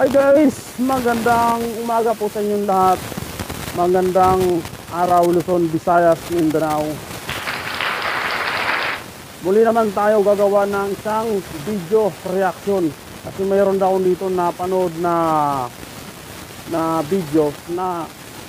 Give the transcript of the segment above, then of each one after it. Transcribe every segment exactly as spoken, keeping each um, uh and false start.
Guys, magandang umaga po sa inyong lahat. Magandang araw Luzon, Visayas, Mindanao. Muli naman tayo gagawa ng isang video reaction. Kasi mayroon daw dito na panood na na video na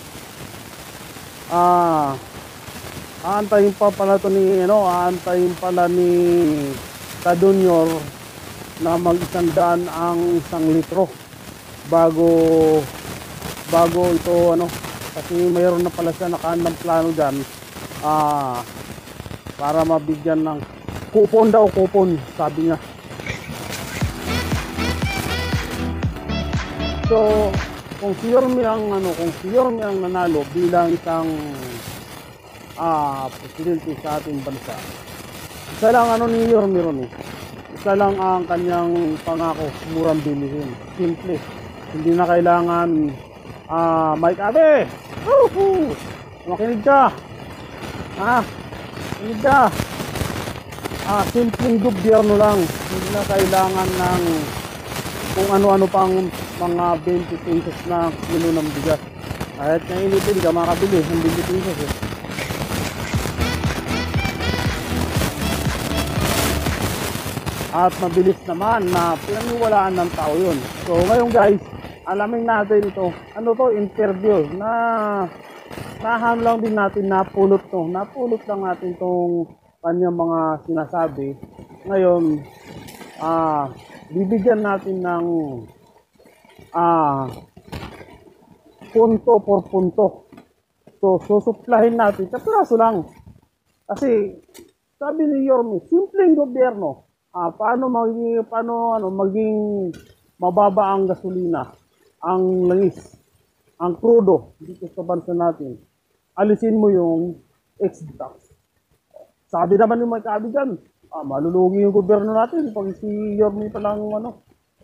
ah aantayin pa pala to ni ano, aantayin pala ni Tadunyor na mag-isang daan ang isang litro bago bago ito ano, kasi mayroon na pala siya nakahandang plano dyan ah, para mabigyan ng kupon daw, kupon sabi niya. So kung si Yorme ang ano, kung si Yorme ang nanalo bilang isang ah, presidente sa ating bansa, isa lang ano ni Yorme ron eh, isa lang ang kanyang pangako, murang bilihin, simple. Hindi na kailangan ah, Mike Abe, woohoo, makinig ka, ah, makinig ka, ah, simpleng gobyerno lang. Hindi na kailangan ng kung ano-ano pang mga twenty pesos na kilo ng bigas. Kahit na init, hindi ka makabili ng twenty pesos eh. At mabilis naman na pinaniwalaan ng tao yun. So ngayon guys, alamin natin ito. Ano to? Interview na nahan lang din natin, napulot to. Napulot lang natin tong kanyang mga sinasabi. Ngayon, ah, bibigyan natin ng ah, punto por punto. So susuplahin natin sa piraso lang. Kasi sabi ni Yorme, simpleng gobyerno. Ah, paano maging paano ano maging mababa ang gasolina, ang langis, ang crudo dito sa bansa natin. Alisin mo yung exit tax. Sabi naman yung may kabi dyan, ah, malulugi yung gobyerno natin pag si Yorme pa lang ano.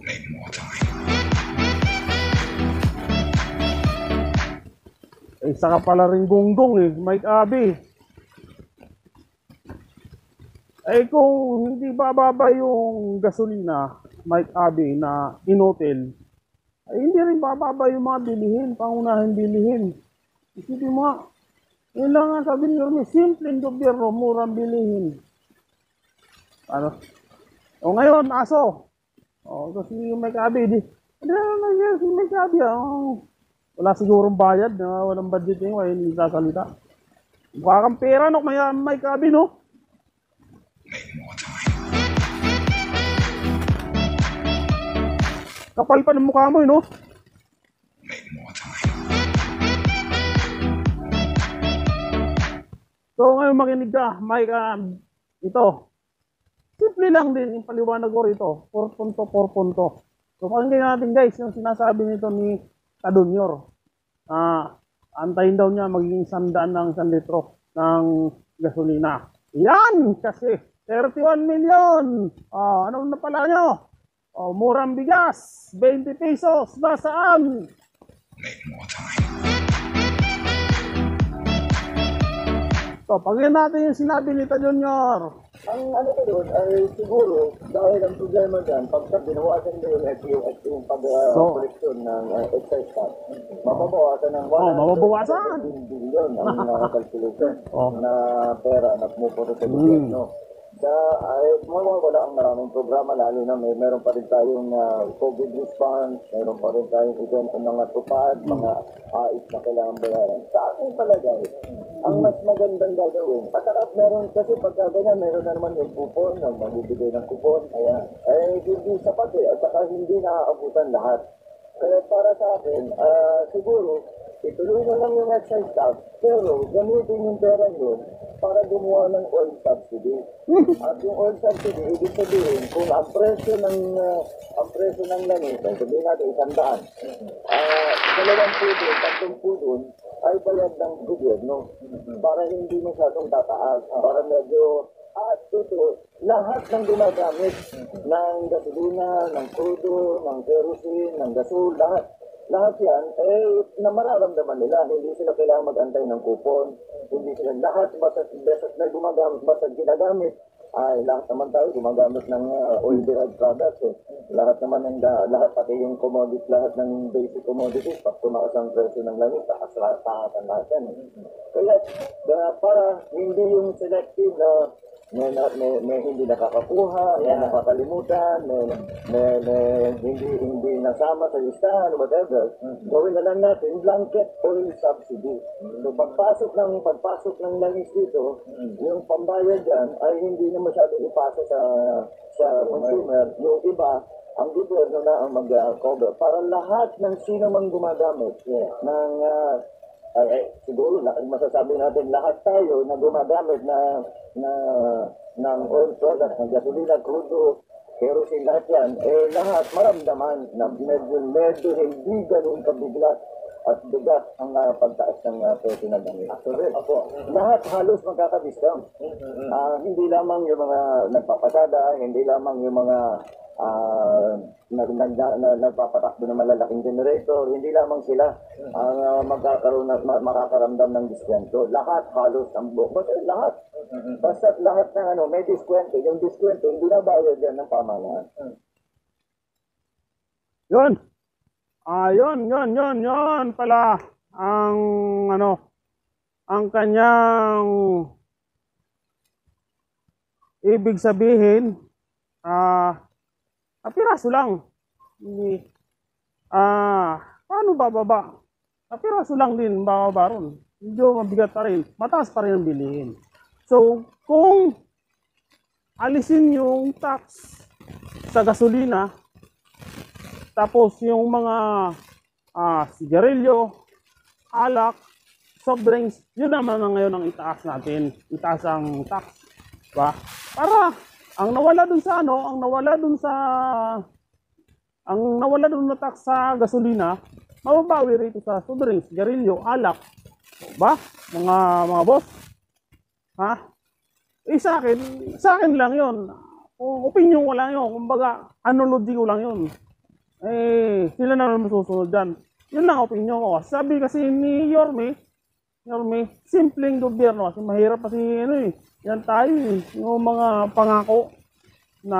Eh, saka pala rin gunggong eh, may kabi. Eh kung hindi bababa yung gasolina, Mike Abe, na in-hotel, ay hindi rin bababa yung mga bilihin, pangunahin bilihin. Isipin mo nga, yun lang nga sabi ni Yorme, simpleng gobyerno, murang bilihin. Ano? O ngayon, aso. O, kasi yung Mike Abe, di, hindi na nangyari si Mike Abe, oh. Wala sigurong bayad, na walang budget yung ay hindi sasalita. Mukha kang pera, no, may Mike Abe, no? Kapal pa ng mukha mo, no? So ngayon makinig ka, Mike, um, ito simple lang din yung paliwanag ko rito, four punto four punto. So pakinggan natin guys yung sinasabi nito ni Tadunyor. Ah, antayin daw niya magiging sandaan ng isang litro ng gasolina. Yan kasi thirty-one million. Ah, ano na pala nyo? Oh, murang bigas, twenty pesos, nasaan? So, pagyan natin yung sinabi ni Tadunyor. Ang ano ko doon ay siguro dahil ang problema dyan, pagka binawasan mo yung F U at yung pag-koleksyon uh, ng uh, excise tax, mababawasan ng Oh, mababawasan. billion ang nakakalkulation Oh. na pera na pumupunta sa gobyerno. Mm. Sa ay mawawala ang maraming programa, lalo na may meron pa rin tayong uh, COVID response, meron pa rin tayong event ng mga tupad, mm. mga ais na kailangan bayaran. Sa aking palagay, ang mas magandang gagawin, patarap meron kasi pagka ganyan, meron na naman yung kupon, ang magbibigay ng kupon, kaya eh hindi sapat eh, at saka hindi naaabutan lahat. Kaya para sa akin, uh, siguro, ituloy na lang yung excise tax, pero gamitin yung pera yun para gumawa ng oil subsidy. At yung oil subsidy, ibig sabihin, kung ang presyo ng uh, ang presyo ng langis, ay sabihin natin isang daan, uh, dalawang pudo, tatlong pudo, ay bayad ng gobyerno para hindi masyadong tataas, para medyo at ito, lahat ng gumagamit ng gasolina, ng crudo, ng kerosene, ng gasol, lahat. Lahat yan, eh, na mararamdaman nila. Hindi sila kailangan mag-antay ng kupon. Hindi sila lahat, basta, basta na gumagamit, basta ginagamit ay lahat naman tayo gumagamit ng uh, oil-derived products eh. Lahat naman ng uh, lahat pati yung commodities, lahat ng basic commodities, pag tumaas ang presyo ng langis, taas lahat, taas ang lahat yan. eh. Kaya uh, para hindi yung selective na may, may, may hindi nakakakuha, may nakakalimutan, may, may, may hindi hindi nasama sa listahan, whatever, gawin na lang natin blanket oil subsidy. So pagpasok ng pagpasok ng langis dito, yung pambayad dyan ay hindi na masyado ipasa sa sa consumer. Yung iba, ang gobyerno na ang mag-cover para lahat ng sino mang gumagamit ng uh, ay, ay, siguro la- masasabi natin lahat tayo na gumagamit na na ng oil product, ng gasolina, crudo, kerosene, lahat yan, eh lahat maramdaman na medyo, medyo hindi ganun kabiglat at bigat ang uh, pagtaas ng uh, presyo ng langis. Actually, ako, lahat halos magkakadiscount. Uh, hindi lamang yung mga nagpapasada, hindi lamang yung mga uh, nag, nag, nag, nagpapatakbo ng malalaking generator, hindi lamang sila ang uh, magkakaroon at ma- makakaramdam ng diskwento. Lahat halos ang buong. Basta lahat. Basta lahat ng ano, may diskwento. Yung diskwento, hindi na bayad yan ng pamahalaan. Yun. Ah, yun, yun, yun, yun pala ang ano, ang kanyang ibig sabihin, ah, ah piraso lang. Hindi, ah, paano bababa? Ah, piraso lang din bababa ron. Medyo mabigat pa rin. Mataas pa rin ang bilihin. So, kung alisin yung tax sa gasolina, tapos yung mga ah, sigarilyo, alak, soft drinks, yun naman ang ngayon ang itaas natin. Itaas ang tax. Diba? Para ang nawala dun sa ano, ang nawala dun sa ang nawala dun na tax sa gasolina, mababawi rito sa soft drinks, sigarilyo, alak. Ba? Mga mga boss. Ha? Eh sa akin, sa akin lang yun. Opinion ko lang yun. Kumbaga, analogy ko lang yun. Eh, sila na naman masusunod dyan. Yun lang opinion ko. Sabi kasi ni Yorme, Yorme, simpleng gobyerno. Kasi mahirap kasi, ano eh, yan tayo eh. Yung mga pangako na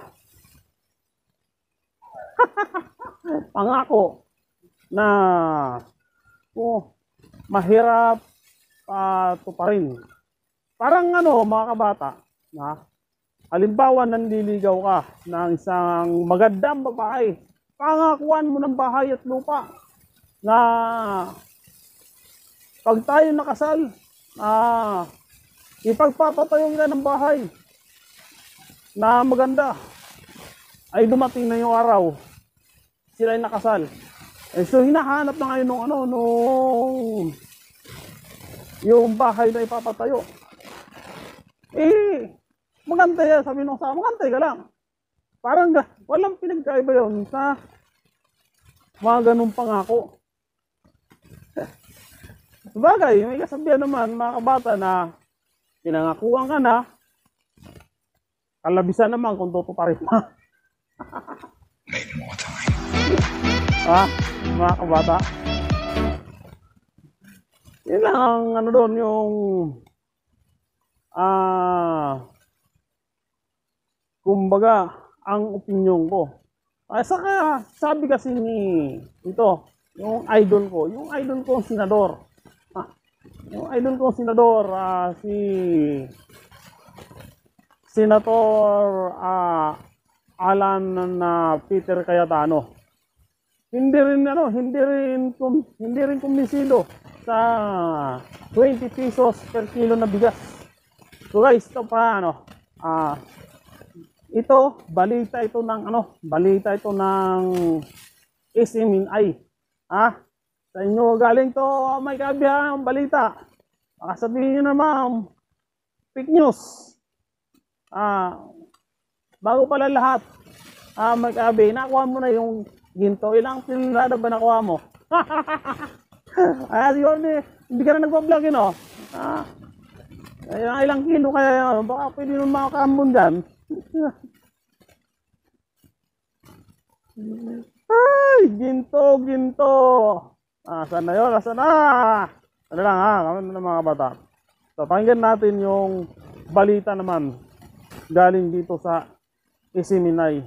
pangako na oh, mahirap uh, to pa rin. Parang ano, mga kabata, na halimbawa nanliligaw ka ng isang magandang babae, pangakuan mo ng bahay at lupa na pag tayo nakasal, ah, ipagpapatayo nila ng bahay na maganda, ay dumating na yung araw, sila ay nakasal. Eh, so hinahanap na ngayon nung ano, nung yung bahay na ipapatayo. Eh, magantay yan, sabi nung sa magantay ka lang. Parang walang pinagkaiba yun sa mga ganung pangako. Sabagay, may kasabihan naman mga kabata na pinangakuan ka na, kalabisan naman kung tutuparin pa. Ah, mga kabata. Yun lang ang ano doon, yung ah, kumbaga, ang opinion ko. Ay, saka, sabi kasi ni, ito, yung idol ko, yung idol ko, senador. Ah, yung idol ko, senador, ah, si, Senator ah, Alan na Peter Cayetano. Hindi rin, ano, hindi rin, kum, hindi rin kumbinsido sa twenty pesos per kilo na bigas. So guys, ito pa, ano, ah, ito, balita ito ng, ano, balita ito ng S M N I. Ah, sa inyo galing to, may kabihang balita. Baka sabihin nyo naman, fake news. Ah, bago pala lahat, ah, may kabi, nakuha mo na yung ginto. Ilang tinulada ba nakuha mo? Ah, siguro, hindi ka na nagpa-vlog yun, oh. Ah, ilang, ilang kilo kaya yun, baka pwede nung makakambon dyan. Ay, ginto, ginto. Ah, saan na yun? Saan na? Ano lang ha, kami na mga bata. So, pakinggan natin yung balita naman galing dito sa Isiminay.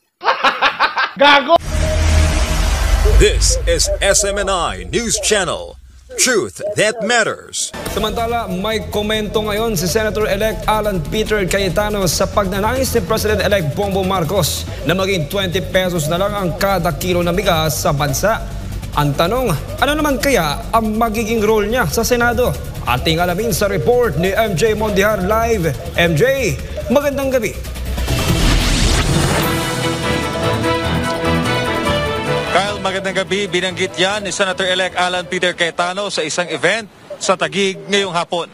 This is S M N I News Channel. Truth that matters. Samantala, may komento ngayon si Senator-elect Alan Peter Cayetano sa pagnanais ni President-elect Bongbong Marcos na maging twenty pesos na lang ang kada kilo na bigas sa bansa. Ang tanong, ano naman kaya ang magiging role niya sa Senado? Ating alamin sa report ni M J Mondihar live. M J, magandang gabi. Kyle, magandang gabi. Binanggit yan ni Senator-elect Alan Peter Cayetano sa isang event sa Taguig ngayong hapon.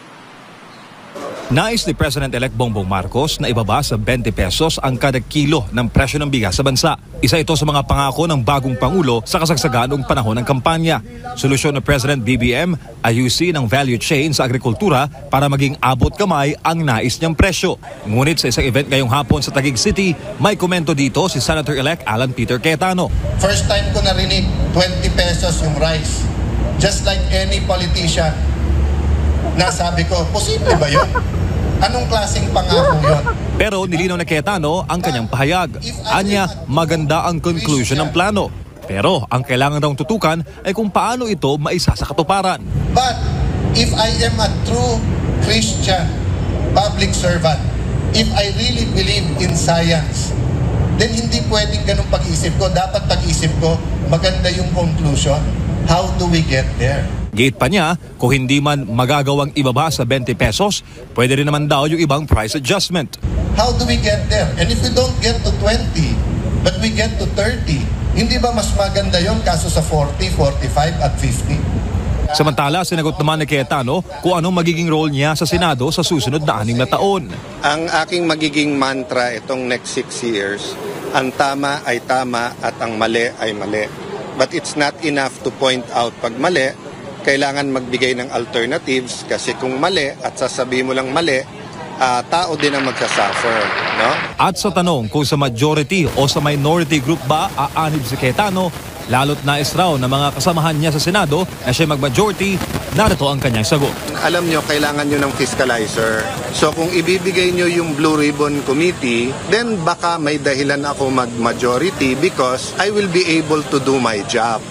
Nais ni President-elect Bongbong Marcos na ibaba sa twenty pesos ang kada kilo ng presyo ng bigas sa bansa. Isa ito sa mga pangako ng bagong Pangulo sa kasagsaganong panahon ng kampanya. Solusyon ng President B B M, ayusin ang value chain sa agrikultura para maging abot kamay ang nais niyang presyo. Ngunit sa isang event ngayong hapon sa Taguig City, may komento dito si Senator-elect Alan Peter Cayetano. First time ko narinig twenty pesos yung rice. Just like any politician. Nasabi ko, posible ba yun? Anong klaseng pangako yun? Pero nilinaw na Cayetano ang kanyang pahayag. Anya, maganda ang conclusion ng plano. Pero ang kailangan daw tutukan ay kung paano ito maisa sa katuparan. But if I am a true Christian public servant, if I really believe in science, then hindi pwedeng ganun pag-isip ko. Dapat pag-isip ko, maganda yung conclusion. How do we get there? Gate pa niya, kung hindi man magagawang ibaba sa twenty pesos, pwede rin naman daw yung ibang price adjustment. How do we get there? And if we don't get to twenty, but we get to thirty, hindi ba mas maganda yon kaso sa forty, forty-five at fifty? Samantala, sinagot naman ni Cayetano kung anong magiging role niya sa Senado sa susunod na anim na taon. Ang aking magiging mantra itong next six years, ang tama ay tama at ang mali ay mali. But it's not enough to point out pag mali, kailangan magbigay ng alternatives kasi kung mali at sasabihin mo lang mali, uh, tao din ang magsasuffer. No? At sa tanong kung sa majority o sa minority group ba aanib si Cayetano, lalo't nais raw na mga kasamahan niya sa Senado na siya mag-majority, narito ang kanyang sagot. Alam nyo, kailangan nyo ng fiscalizer. So kung ibibigay nyo yung Blue Ribbon Committee, then baka may dahilan ako mag-majority because I will be able to do my job.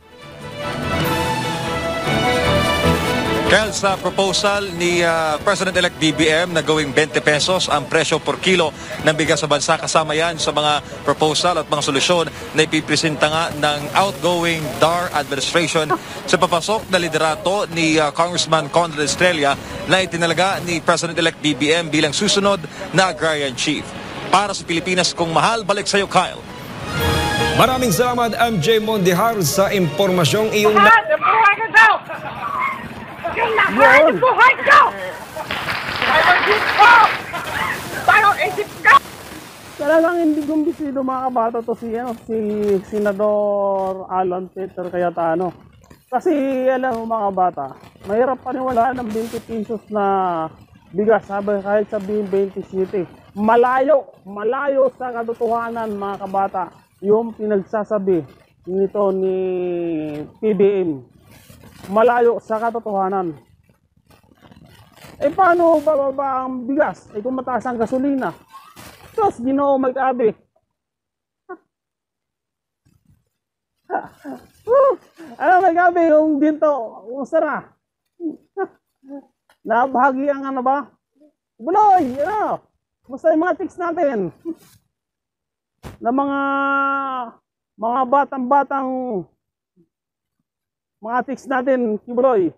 Kyle, sa proposal ni uh, President-elect B B M na gawing twenty pesos ang presyo per kilo ng bigas sa bansa, kasama yan sa mga proposal at mga solusyon na ipipresenta nga ng outgoing D A R administration sa papasok na liderato ni uh, Congressman Conrad Estrella na itinalaga ni President-elect B B M bilang susunod na agrarian chief. Para sa Pilipinas kung mahal, balik sa iyo, Kyle. Maraming salamat M J Mondihar sa impormasyong iyong... Yung lahat ng buhay ko! Parang isip ko! Parang isip ko! Talagang hindi kumbisido mga kabata to si, ano, si Senador Alan Peter Cayetano. Kasi alam mo mga kabata, mahirap paniwalaan ng twenty pesos na bigas, sabi kahit sabihin twenty-seven. Malayo, malayo sa katotohanan mga kabata yung pinagsasabi nito ni P B M. Malayo sa katotohanan. Eh paano bababa ang bigas? Eh kung mataas ang gasolina. Diyos, Ginoo mag-abi. uh, ano mag-abi yung ginto? Usara. Nabahagi ang ano ba? Buloy, ano? Basta yung mga tics natin. Na mga mga batang-batang mga tics natin, Kibuloy.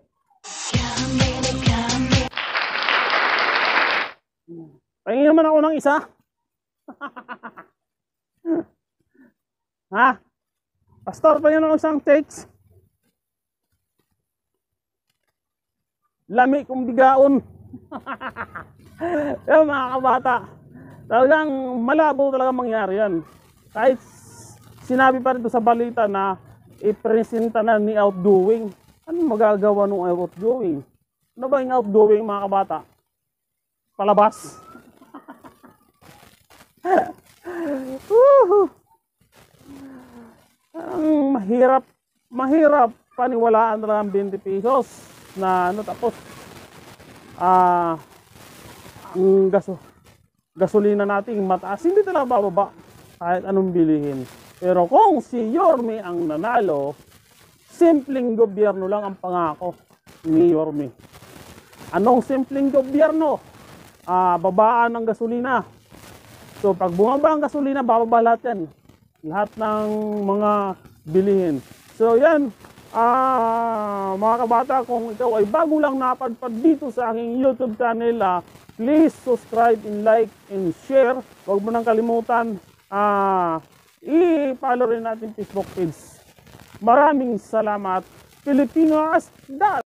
Pahingin naman ako ng isa. Ha? Pastor, pahingin ako isang tics. Lami kong bigaon. Yung mga kabata, talagang malabo talaga mangyari yan. Kahit sinabi pa rin sa balita na ipresenta na ni outgoing. Ano magagawa nung outgoing? Ano ba yung outgoing mga kabata? Palabas. Ang mahirap, mahirap paniwalaan talaga ang twenty pesos na ano tapos ah ang gaso gasolina nating mataas, hindi talaga bababa kahit anong bilihin. Pero kung si Yorme ang nanalo, simpleng gobyerno lang ang pangako ni Yorme. Anong simpleng gobyerno? Ah, babaan ng gasolina. So pag bumaba ang gasolina, bababa lahat yan. Lahat ng mga bilihin. So yan, ah, mga kabata, kung ikaw ay bago lang napadpad dito sa aking YouTube channel, ah, please subscribe and like and share. Huwag mo nang kalimutan, ah, i-follow rin natin Facebook page. Maraming salamat. Pilipinas, dad!